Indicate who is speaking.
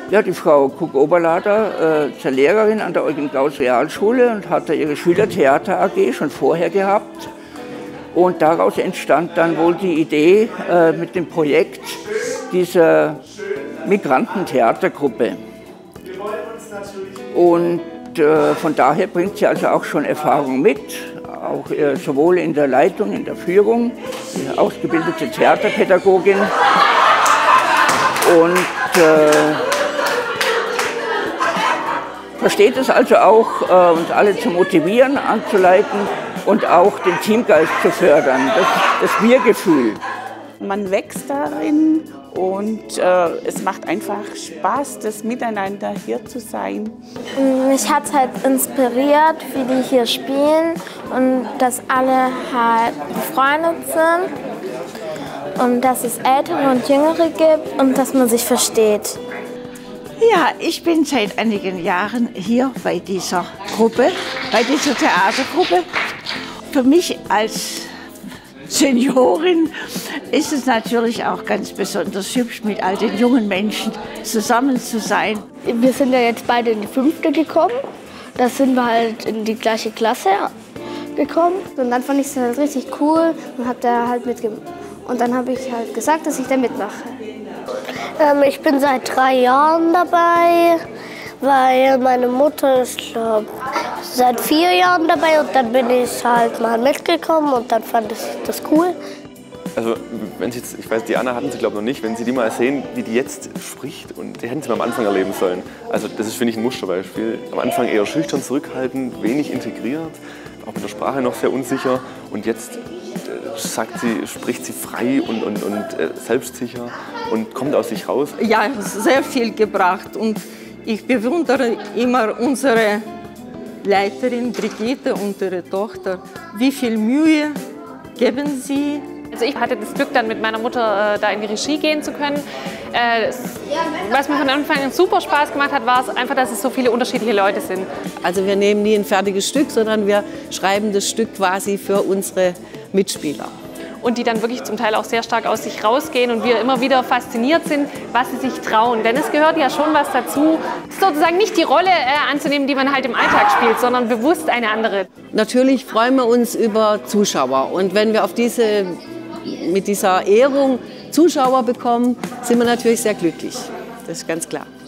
Speaker 1: Ja, die Frau Kuck-Oberlader ist Lehrerin an der Eugen-Gauss-Realschule und hatte ihre Schülertheater AG schon vorher gehabt. Und daraus entstand dann wohl die Idee mit dem Projekt dieser Migrantentheatergruppe. Und von daher bringt sie also auch schon Erfahrung mit, auch sowohl in der Leitung, in der Führung, die ausgebildete Theaterpädagogin. Und versteht es also auch, uns alle zu motivieren, anzuleiten und auch den Teamgeist zu fördern, das Wir-Gefühl.
Speaker 2: Man wächst darin und es macht einfach Spaß, das Miteinander hier zu sein.
Speaker 3: Mich hat es halt inspiriert, wie die hier spielen und dass alle halt befreundet sind und dass es Ältere und Jüngere gibt und dass man sich versteht.
Speaker 4: Ja, ich bin seit einigen Jahren hier bei dieser Gruppe, bei dieser Theatergruppe. Für mich als Seniorin ist es natürlich auch ganz besonders hübsch, mit all den jungen Menschen zusammen zu sein.
Speaker 5: Wir sind ja jetzt beide in die 5. gekommen. Da sind wir halt in die gleiche Klasse gekommen. Und dann fand ich es halt richtig cool und habe da halt mitgemacht. Und dann habe ich halt gesagt, dass ich da mitmache.
Speaker 6: Ich bin seit 3 Jahren dabei, weil meine Mutter ist, glaube ich, seit 4 Jahren dabei und dann bin ich halt mal mitgekommen und dann fand ich das cool.
Speaker 7: Also wenn Sie jetzt, ich weiß, Diana hatten Sie glaube ich noch nicht, wenn Sie die mal sehen, wie die jetzt spricht, und die hätten Sie mal am Anfang erleben sollen. Also das ist, finde ich, ein Musterbeispiel. Am Anfang eher schüchtern, zurückhaltend, wenig integriert, auch mit der Sprache noch sehr unsicher, und jetzt spricht sie frei und selbstsicher und kommt aus sich raus.
Speaker 8: Ja, sehr viel gebracht, und ich bewundere immer unsere Leiterin Brigitte und ihre Tochter. Wie viel Mühe geben sie?
Speaker 9: Also ich hatte das Glück, dann mit meiner Mutter da in die Regie gehen zu können. Was mir von Anfang an super Spaß gemacht hat, war es einfach, dass es so viele unterschiedliche Leute sind.
Speaker 10: Also wir nehmen nie ein fertiges Stück, sondern wir schreiben das Stück quasi für unsere Mitspieler.
Speaker 9: Und die dann wirklich zum Teil auch sehr stark aus sich rausgehen und wir immer wieder fasziniert sind, was sie sich trauen. Denn es gehört ja schon was dazu, sozusagen nicht die Rolle anzunehmen, die man halt im Alltag spielt, sondern bewusst eine andere.
Speaker 10: Natürlich freuen wir uns über Zuschauer, und wenn wir mit dieser Ehrung Zuschauer bekommen, sind wir natürlich sehr glücklich. Das ist ganz klar.